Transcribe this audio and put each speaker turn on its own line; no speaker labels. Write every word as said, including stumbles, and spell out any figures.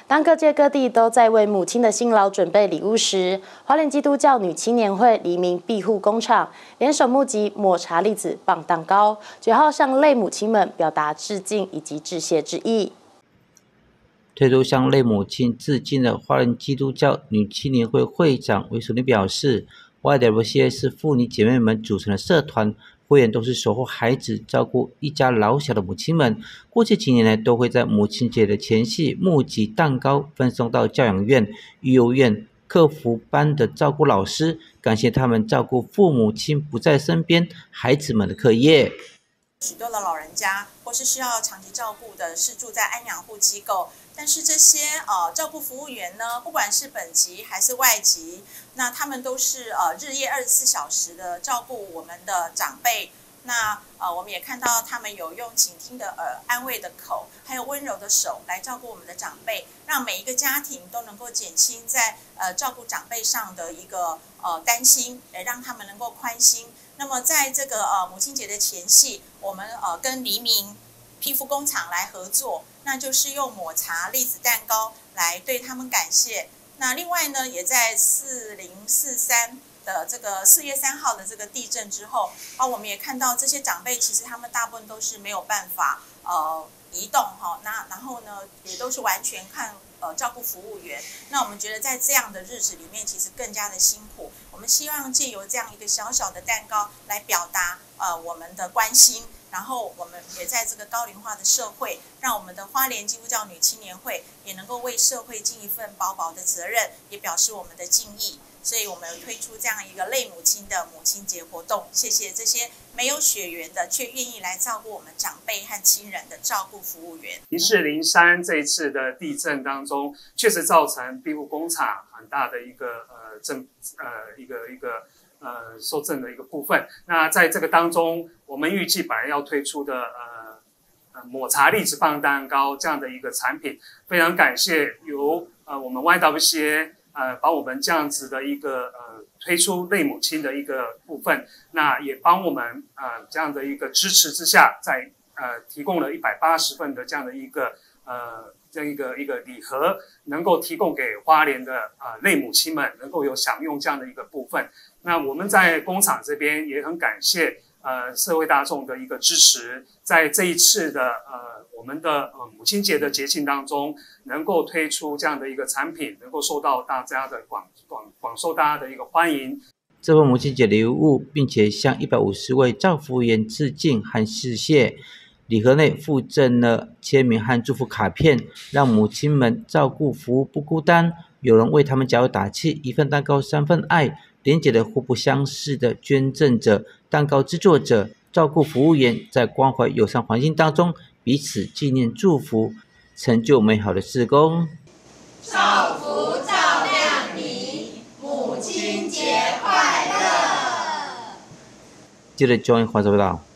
当各界各地都在为母亲的辛劳准备礼物时，花莲基督教女青年会黎明庇护工厂联手募集抹茶栗子棒蛋糕，九号向类母亲们表达致敬以及致谢之意。
推出向类母亲致敬的花莲基督教女青年会会长韦淑妮表示 ，Y W C A 是妇女姐妹们组成的社团。 会员都是守护孩子、照顾一家老小的母亲们。过去几年来，都会在母亲节的前夕募集蛋糕，分送到教养院、幼儿园、客服班的照顾老师，感谢他们照顾父母亲不在身边孩子们的课业。
许多的老人家或是需要长期照顾的，是住在安养护机构。 但是这些呃照顾服务员呢，不管是本级还是外籍，那他们都是呃日夜二十四小时的照顾我们的长辈。那呃我们也看到他们有用倾听的耳、安慰的口，还有温柔的手来照顾我们的长辈，让每一个家庭都能够减轻在呃照顾长辈上的一个呃担心，也让他们能够宽心。那么在这个呃母亲节的前夕，我们呃跟黎明 皮肤工厂来合作，那就是用抹茶栗子蛋糕来对他们感谢。那另外呢，也在四零四三的这个四月三号的这个地震之后，啊，我们也看到这些长辈其实他们大部分都是没有办法呃移动哈，那然后呢也都是完全看呃照顾服务员。那我们觉得在这样的日子里面，其实更加的辛苦。我们希望借由这样一个小小的蛋糕来表达呃我们的关心。 然后我们也在这个高龄化的社会，让我们的花莲基督教女青年会也能够为社会尽一份薄薄的责任，也表示我们的敬意。所以我们有推出这样一个类母亲的母亲节活动，谢谢这些没有血缘的却愿意来照顾我们长辈和亲人的照顾服务员。
一四零三这一次的地震当中，确实造成庇护工厂很大的一个呃震呃一个一个。 呃，受赠的一个部分。那在这个当中，我们预计本来要推出的呃呃抹茶栗子棒蛋糕这样的一个产品，非常感谢由呃我们 Y W C A 呃把我们这样子的一个呃推出类母亲的一个部分，那也帮我们呃这样的一个支持之下，在呃提供了一百八十份的这样的一个呃。 这样一个一个礼盒，能够提供给花莲的呃类母亲们，能够有享用这样的一个部分。那我们在工厂这边也很感谢呃社会大众的一个支持，在这一次的呃我们的呃母亲节的节庆当中，能够推出这样的一个产品，能够受到大家的广广广受大家的一个欢迎。
这份母亲节礼物，并且向一百五十位照服务员致敬和致谢。 礼盒内附赠了签名和祝福卡片，让母亲们照顾服务不孤单。有人为他们加油打气，一份蛋糕三份爱，连结了互不相识的捐赠者、蛋糕制作者、照顾服务员，在关怀友善环境当中彼此纪念祝福，成就美好的事工。
照福照亮你，母亲节快乐！
记得 join 华州频道。